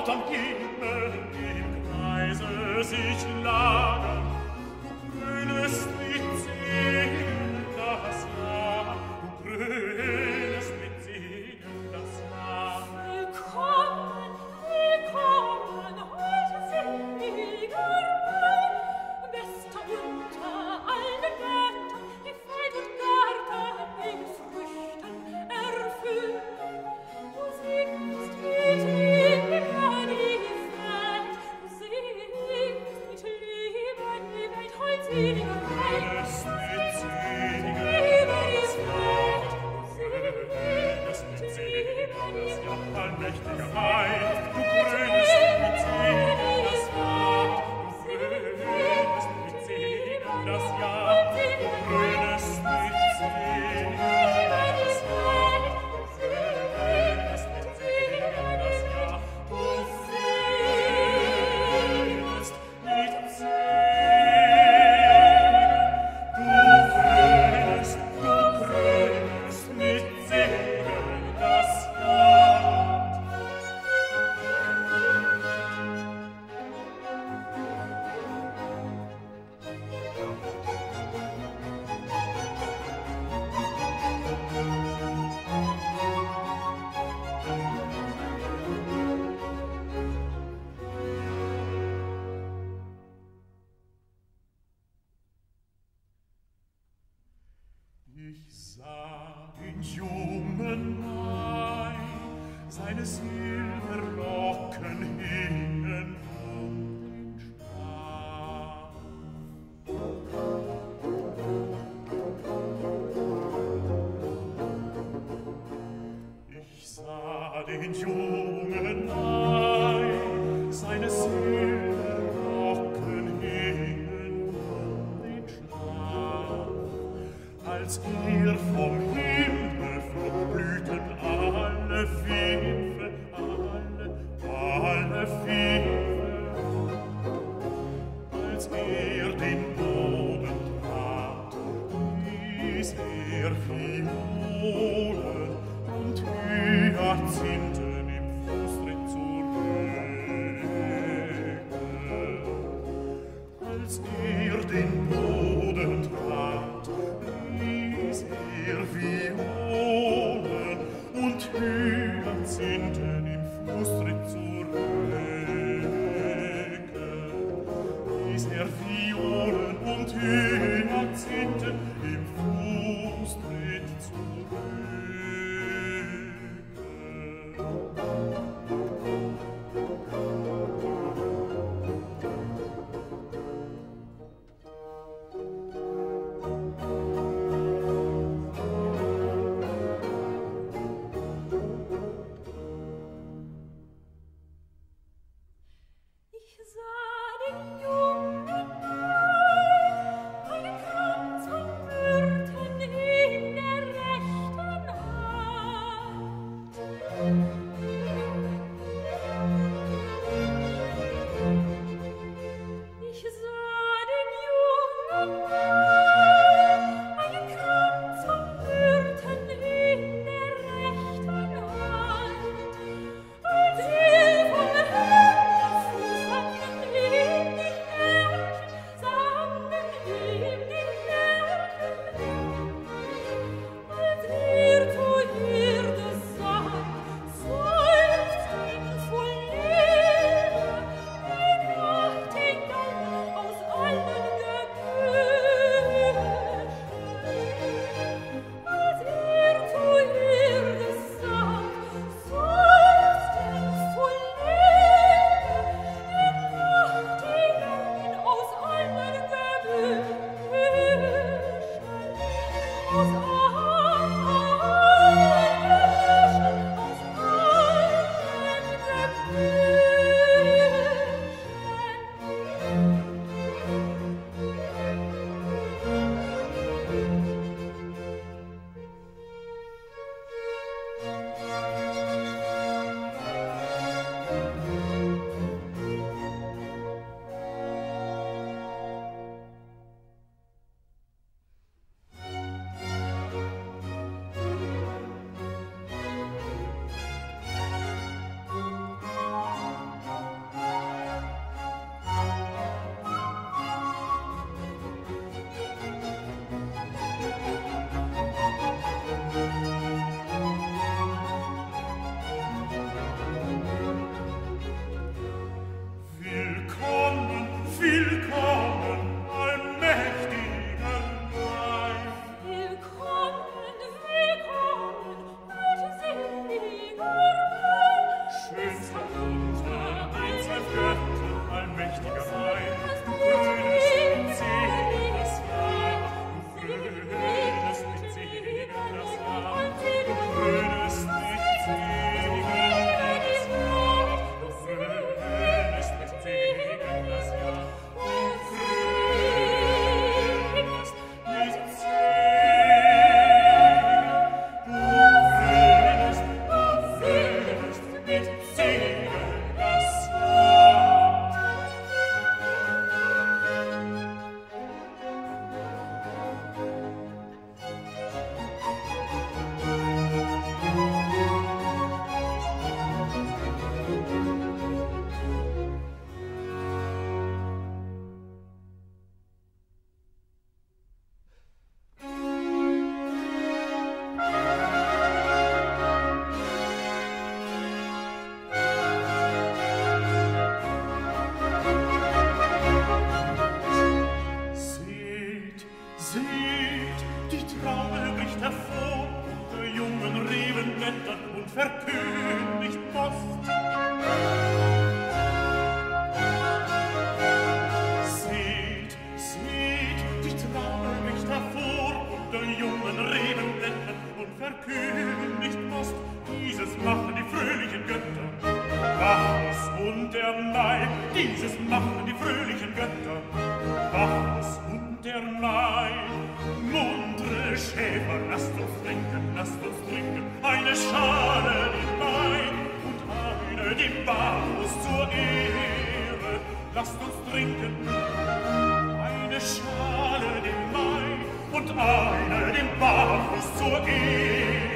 dort am Himmel im Kreise sich lagern, grünes mit Segen das Jahr, du grünes mit Segen das Jahr. Willkommen, willkommen, heute seliger Mann, bester unter allen Göttern, die Feld und Garten mit Früchten erfüllt. Du singst mit Liebe die Welt, du singst mit Liebe die Welt, heute seliger Mann, Grünes mit Segen Liebe das die Jahr, Welt, grünes mit Segen das Jahr, allmächtiger Weih, du grünes mit Segen das Jahr, du grünes mit Segen das Jahr, du grünes mit Segen das Jahr, du grünes mit Segen das Jahr, du segnest mit grünest mit Segen das Jahr. Ich sah den jungen Mai, seine Silberlocken hingen den Schlaf. Ich sah den jungen Mai, seine Silberlocken hingen den Schlaf. Als vom Himmel flog, blühten alle Vipfel, alle Vipfel. Als den Boden trat, ließ Violen und Hyazinthen im Fußtritt zurück. Als den Boden trat, ließ Violen und Hyazinthen im Fußtritt zurück. Ließ Violen und Hyazinthen im Fußtritt zurück. ich sah den jungen Mai, einen Kranz von Myrten in der rechten Hand. Ich sah den jungen Mai, einen Kranz von Myrten in der rechten Hand. Als vom Himmel sangen ihm die Lerchen, als zu Erde sank, seufzten voll Liebe die Nachtigallen aus allen Gebüschen. Als zu Erde sank, seufzten voll Liebe die Nachtigallen aus allen Gebüschen. Aus allen und der Mai, dieses machten die fröhlichen Götter. Bacchus und der Mai, muntre Schäfer, lasst uns trinken, eine Schale dem Mai und eine dem Bacchus zur Ehre. Lasst uns trinken, eine Schale dem Mai und eine dem Bacchus zur Ehre.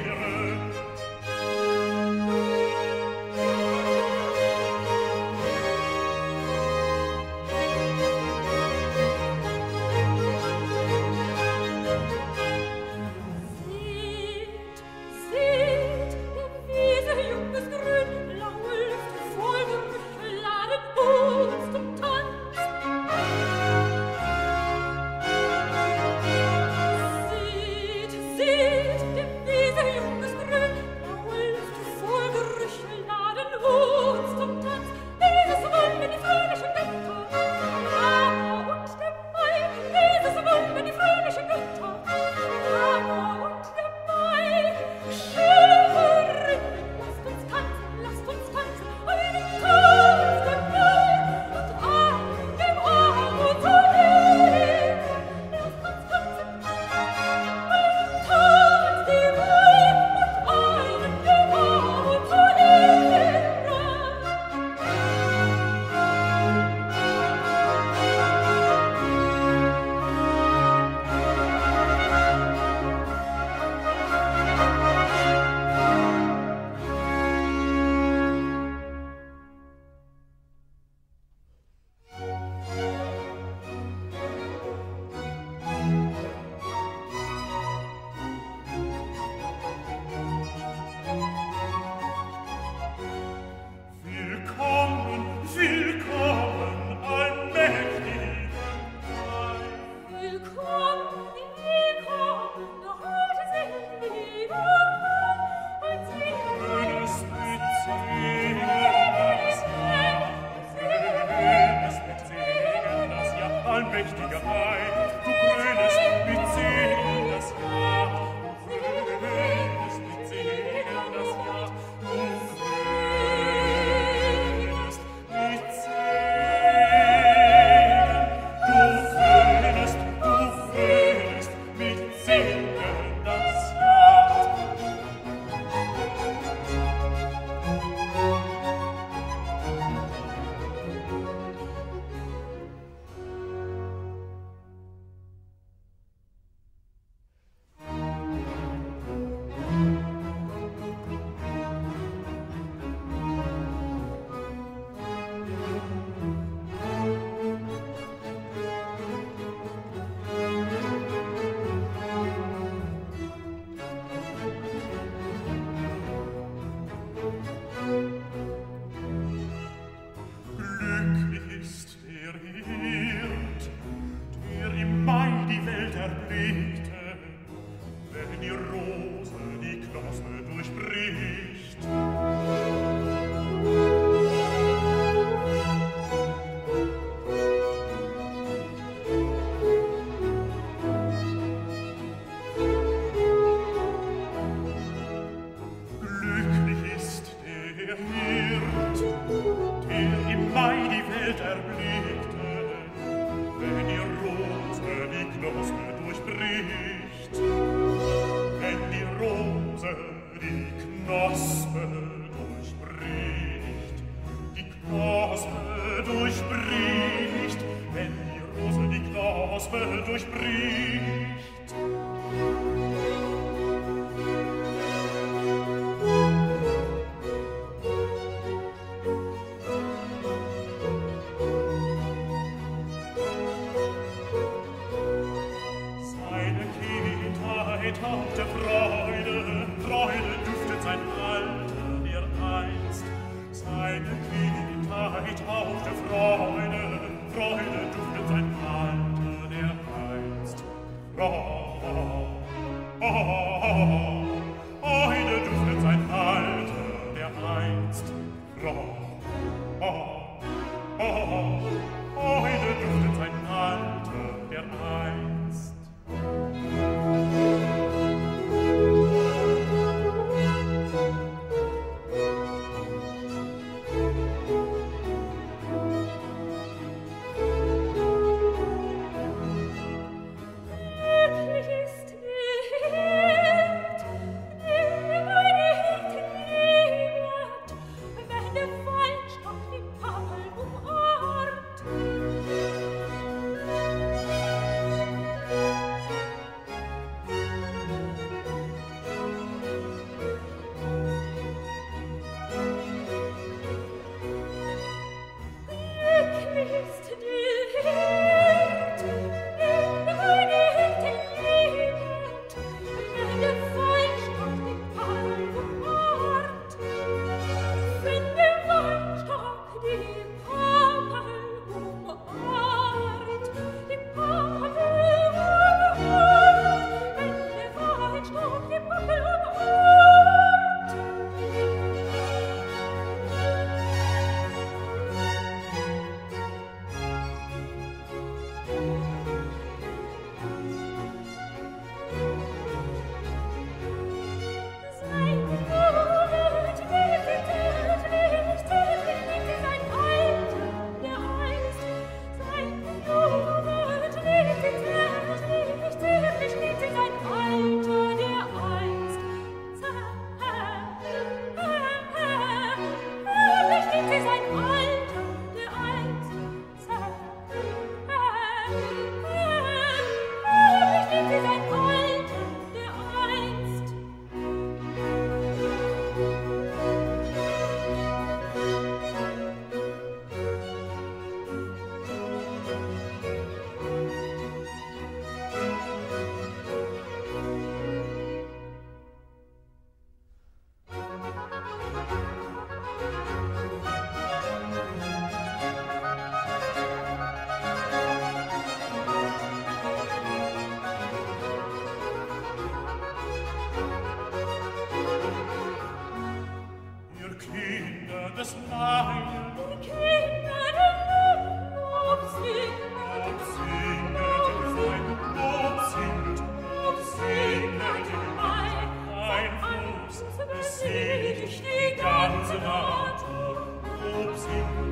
Kind